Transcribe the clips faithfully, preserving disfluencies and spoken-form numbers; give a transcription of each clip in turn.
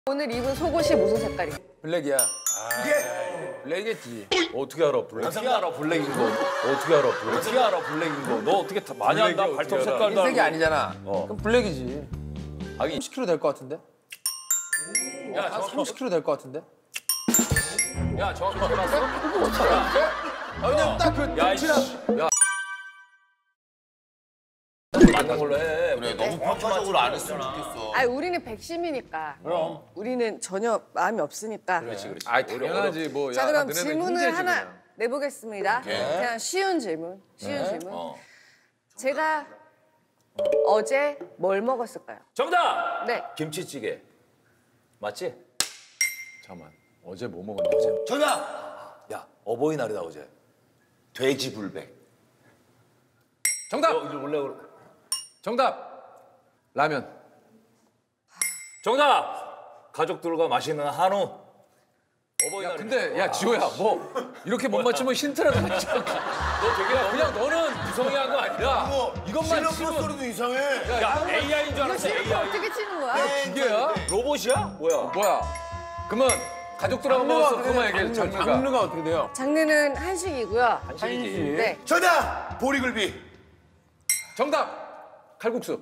오늘 입은 속옷이 무슨 색깔이야? 블랙이야. 아, 블랙이겠지. 어떻게 알아 블랙? 어떻게 알아 블랙인 거? 어떻게 알아 블랙? 어떻게 알아 블랙인 거? 너 어떻게 다 많이 안다? 발톱 색깔도 흰색이 알고. 아니잖아. 어. 그럼 블랙이지. 아니 삼십 킬로그램 될 것 같은데? 야 한 삼십 킬로그램 될 것 같은데? 야 정확히 알았어? 아, 왜냐면 딱그 야 덩치랑. 야. 맞는 걸로 해. 그래, 너무 평가적으로 안 했으면 좋겠어. 아, 우리는 백심이니까. 그럼. 우리는 전혀 마음이 없으니까. 그렇지 그렇지. 아, 당연하지 뭐. 자, 야, 그럼 너네는 질문을 형제지, 하나 그냥. 내보겠습니다. 그냥 쉬운 질문. 쉬운 질문. 어. 제가 어제 뭘 먹었을까요? 정답. 네. 김치찌개. 맞지? 잠깐만. 어제 뭐 먹었냐? 어제. 정답! 야 어버이날이다 어제. 돼지 불백. 정답. 너 이리 올래? 정답. 라면. 정답. 가족들과 맛있는 한우. 어버이날. 근데 야 지호야 뭐 이렇게 못 맞추면 힌트라도 하지. 너 되게 야 그냥 너는 구성이한 거 아니야. 이것만 실력 치면 소리도 이상해. 야 에이아이인 줄 이거 알았어. 실력 에이아이. 어떻게 치는 거야? 기계야? 로봇이야? 뭐야? 뭐야? 그러면 가족들하고 먹었어. 그만 얘기해. 장르가. 장르가 어떻게 돼요? 장르는 한식이고요. 한식이지. 네. 정답! 보리굴비. 정답. 칼국수.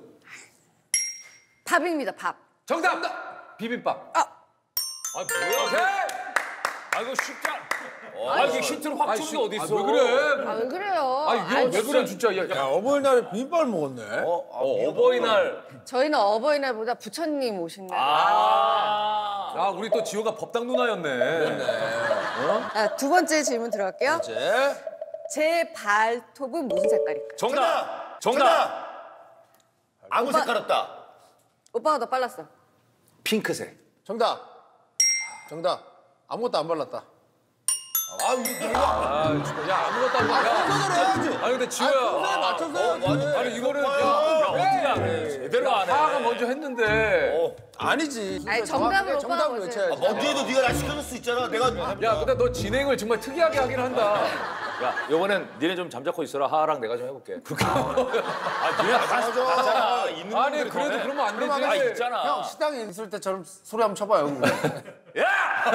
밥입니다, 밥. 정답. 비빔밥. 아, 아 뭐야? 오케이. 아 이거 쉽지 않. 아 이게 힌트를 확 주는 게 어디 있어? 왜 그래? 아, 왜 그래요? 아 이거 왜 그래 진짜. 야, 야. 어버이날에 비빔밥을 먹었네. 어, 어 어버이날. 저희는 어버이날보다 부처님 오신 날. 아. 아 우리 또 지호가 법당 누나였네. 자, 두 번째 질문 들어갈게요. 네. 제 발톱은 무슨 색깔일까요? 정답. 정답. 아무 오빠. 색깔 없다. 오빠가 더 빨랐어. 핑크색. 정답. 정답. 아무것도 안 발랐다. 아, 이거 아 진짜. 야 아무것도 안 발랐다. 순서대로 해야지. 아니 근데 지호야. 맞춰서 해야지. 아니 이거는 야, 야. 어떻게 안 해? 제대로 안 해. 하하가 먼저 했는데. 어. 아니지. 아니, 정답을 오빠가 정답을 먼저 외쳐야지. 어디에도 네가 날 시켜줄 수 있잖아. 내가 야 근데 너 진행을 정말 특이하게 하긴 한다. 야, 이번엔 니네 좀 잠자코 있어라. 하하랑 내가 좀 해볼게. 그렇게. 아, 니네 다 하잖아. 있는 아니 놈들이 그래도 더 해. 그러면 안 되지. 아, 있잖아. 형 식당에 있을 때처럼 소리 한번 쳐봐요. 야!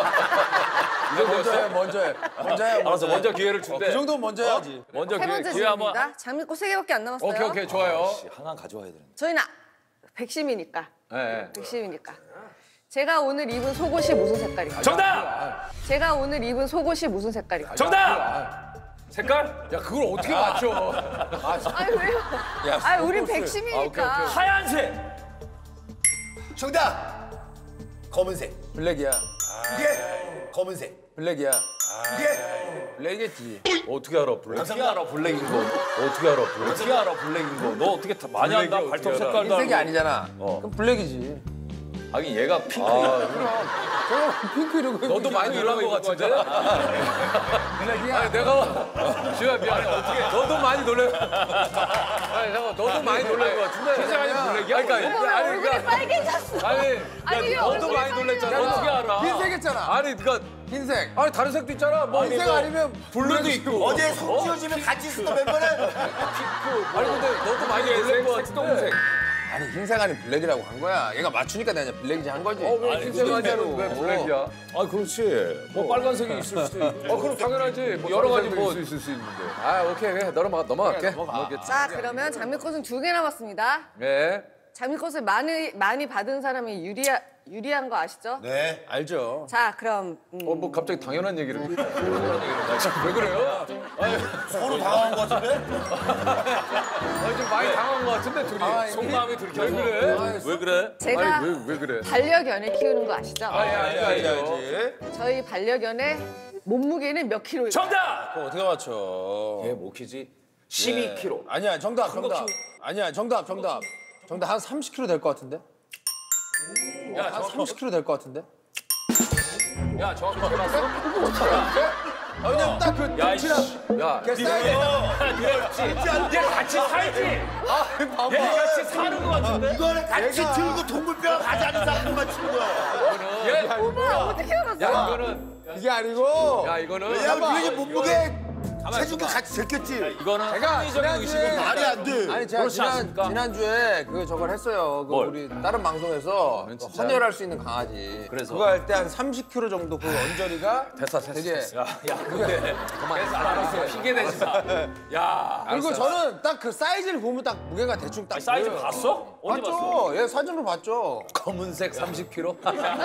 먼저 해, 먼저 해. 먼저 해. 알았어, 먼저 기회를 준대. 그 정도는 먼저 해야지. 먼저 세 기회, 번째 기회 한번. 질문입니다. 장미꽃 세 개밖에 안 남았어요. 오케이 오케이 좋아요. 씨, 하나 가져와야 되는데. 저희는 아- 백심이니까. 네. 백심이니까. 제가 오늘 입은 속옷이 무슨 색깔일까요? 정답! 제가 오늘 입은 속옷이 무슨 색깔일까요? 정답! 색깔? 야 그걸 어떻게 맞춰? 아니 왜요? 야, 아니 우린 속옷을. 백심이니까. 아, 오케이, 오케이. 하얀색! 정답! 검은색. 블랙이야. 이게 검은색. 블랙이야. 이게 블랙이겠지. 어떻게 알아, 블랙? 어떻게 알아, 블랙인 거? 어떻게 알아, 블랙? 어떻게 알아, 블랙인 거? 너 어떻게 다 많이 블랙이 안다? 발톱 어떻게 알아? 색깔도 흰색이 알고. 아니잖아. 어. 그럼 블랙이지. 아니, 얘가 핑크. 저 핑크 이러고 너도 많이 놀란 거 같은데? 블랙이야. 아니 내가 지호야 미안해. 어떻게? 너도 많이 놀래. 아니 잠깐 너도 많이 놀랄 것 같은데. 흰색 아니면 블랙이야? 아니 그러니까 오빠 아니 얼굴이 그러니까 빨개졌어. 아니 아니, 야, 너도 얼굴이 많이 놀랬잖아. 빨개져. 어떻게 알아? 흰색 했잖아. 아니 그러니까 흰색. 아니 다른 색도 있잖아. 뭐 흰색 뭐 아니면 블루도 있고. 어제 속 씌워지면 같이 있었던 멤버는 아니 근데 너도 많이 놀랄 것 같은데. 아니 흰색 아니 블랙이라고 한 거야. 얘가 맞추니까 내가 이제 블랙이지 한 거지. 어왜 흰색 아니야로 왜 블랙이야? 아, 그렇지. 뭐 빨간색이 있을 수도 있고. 어 그럼 당연하지. 뭐 여러 가지 다른 뭐- 색도 있을 수 있는데. 아 오케이 그래 넘어가 넘어갈게. 자 그러면 장미꽃은 두 개 남았습니다. 네. 장미꽃을 많이 많이 받은 사람이 유리하, 유리한 거 아시죠? 네. 알죠. 자 그럼 음, 어 뭐 갑자기 당연한 얘기를. 왜 그래요? 서로 당황한 거 같은데? 아니 좀 많이 당한 것 같은데 둘이. 속마음이 들켜서. 왜 그래? 왜 그래? 제가 아니 왜 왜 그래? 반려견을 키우는 거 아시죠? 아니 아니 알지, 알죠. 알지. 저희 반려견의 몸무게는 몇 킬로예요? 정답! 그거 어떻게 맞춰? 얘 뭐 키지? 십이 킬로그램. 아니야 정답 거 정답. 키우- 아니야 정답 정답. 정답 한 삼십 킬로그램 될 것 같은데? 야, 한 정확히, 삼십 킬로그램 될 것 같은데? 야, 정확히 알았어? 아, 왜냐면 딱그 야, 덩치랑 이씨. 야. 걔 스타일이 얘 같이 살지? 얘 같이 사는 거 같은데? 이거는 같이 들고 동물병 가지 않은 사람들만 치는 거야. 얘 오빠 어떻게 알았어? 야 이거는 이게 아니고 야 이거는 왜냐면 니네 몸무게 체중계 같이 제꼈지. 이거는 제가 합리적인 의식은 지난주에- 말이 안 돼. 아니 제가 그렇지 지난, 않습니까? 지난주에 그 저걸 했어요. 그 뭘? 우리 다른 방송에서 그 헌혈할 수 있는 강아지. 그래서? 그거 할 때 한 삼십 킬로그램 정도 그 언저리가 됐어, 됐어. 되게 야, 야, 근데 그래서 알았어. 핑계 대지 마. 야, 그리고 저는 딱 그 사이즈를 보면 딱 무게가 대충 딱 사이즈 보여요. 봤어? 어디 봤어? 봤죠. 예, 사진으로 봤죠. 검은색 삼십 킬로그램.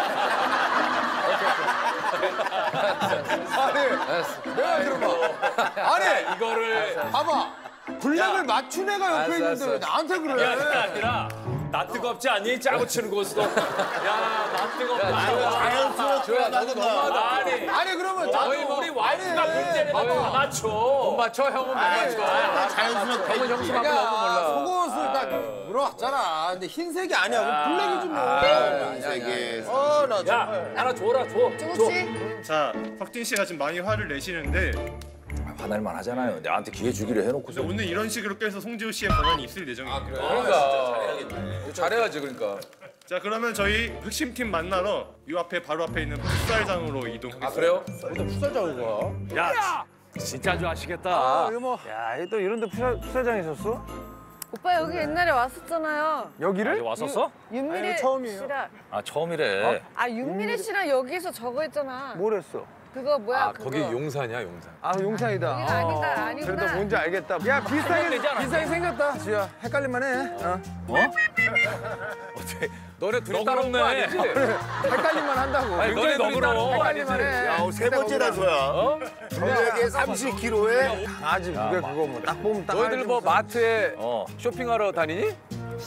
아니, 내가 들어봐. 아니, 이거를 봐봐. 블랙을 맞춘 애가 옆에 알았어, 있는데 왜 알았어. 나한테 그래? 야, 그게 아니라 나 뜨겁지 않니? 짜고 치는 거였어. 야, 나 뜨겁다. 자연스럽게 나든가. 아니, 아니 그러면 거의 우리 와이프가 문제를 다 맞춰. 못 맞춰, 형은 못 맞춰. 자연스럽게. 형은 형수만 내가 너무 몰라. 속옷을 딱 물어왔잖아. 근데 흰색이 아니야. 그럼 블랙이지 뭐. 흰색이. 어, 나 야, 정말. 하나 줘라, 줘. 중국 씨? 자, 석진 씨가 지금 많이 화를 내시는데 화날만 하잖아요. 나한테 기회 주기로 해놓고서. 근데 오늘 이런 식으로 깨서 송지효 씨의 권한이 있을 예정입니다. 그러니까. 잘해야지, 그러니까. 자, 그러면 저희 핵심팀 만나러 이 앞에 바로 앞에 있는 풋살장으로 이동하겠습니다. 아, 그래요? 근데 풋살장인 거야? 야, 진짜 좋아하시겠다. 아, 이거 뭐. 야, 또 이런 데 풋살, 풋살장에 있었어? 오빠 여기 옛날에 왔었잖아요. 여기를? 여기 왔었어? 윤미래 아니, 처음이에요. 씨랑. 아, 처음이래. 아 윤미래 씨랑 여기서 저거 했잖아. 뭘 했어? 그거 뭐야 아, 그거. 거기 용산이야, 용산. 아, 용산이다. 여기가 아닌가, 아니구나. 그래도 뭔지 알겠다. 야, 비슷하게, 되지 않았어? 비슷하게 생겼다, 지야. 헷갈릴만 해. 어? 어? 어떻게? 너네 둘이 너그럽네. 따라온 거 아니지? 헷갈릴만 한다고. 아니, 너네 너그러워. 헷갈릴만 해. 야, 세 번째 단서야. 블랙에 삼십 킬로그램에 강아지 무게 그거 뭐 딱 보면 딱. 너희들 뭐 마트에 어. 쇼핑하러 다니니?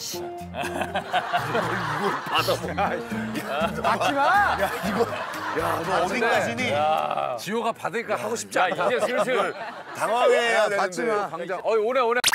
맞지 마! 너 어디 가시니? 지호가 받으니까 하고 싶지 야, 않다. 이제 슬슬 당황해야 맞지 되는데. 마. 당장. 어이, 오네, 오네.